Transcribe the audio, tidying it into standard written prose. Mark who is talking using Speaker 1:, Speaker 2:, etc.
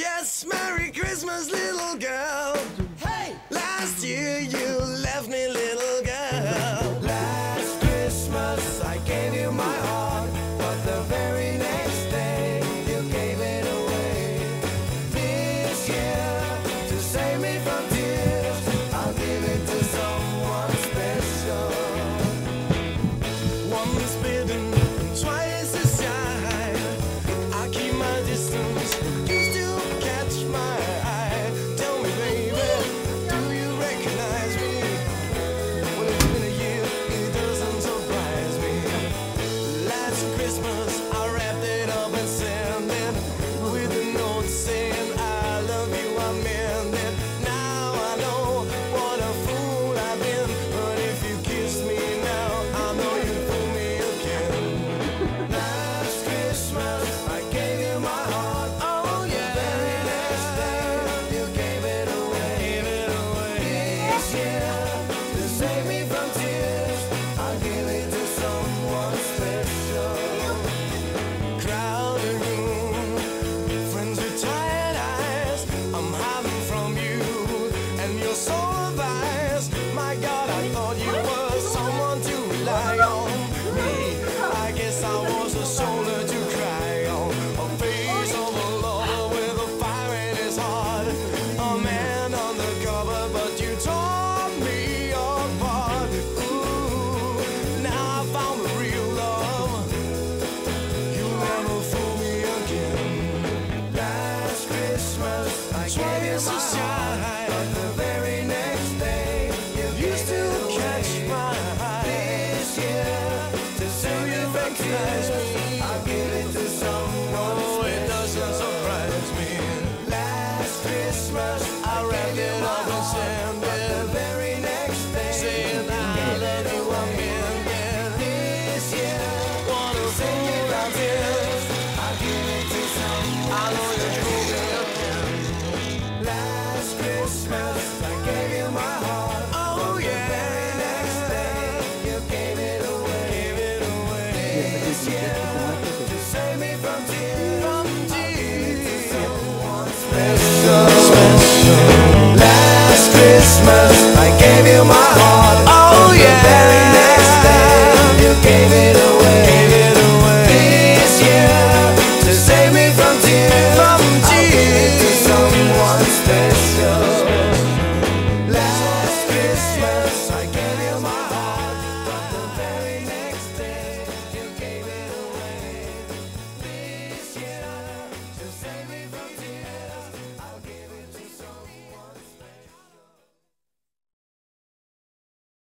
Speaker 1: Yes, Merry Christmas, little girl. Hey! Last year you left me, little girl. Last Christmas I gave you my heart, but the very next day you gave it away. This year, to save me from tears, I'll give it to someone special. Once bitten, twice as shy. I keep my distance. I'll give it to someone. Oh, it doesn't surprise me. Last Christmas I wrapped it up and sent it. The very next day saying I love you, I meant it. This year, wanna sing it out here. I'll give it to someone. I know you're moving again. Last Christmas I gave you my heart. Oh yeah. The very next day you gave it away. This year, to save me from tears, I'll give it to someone special. Last Christmas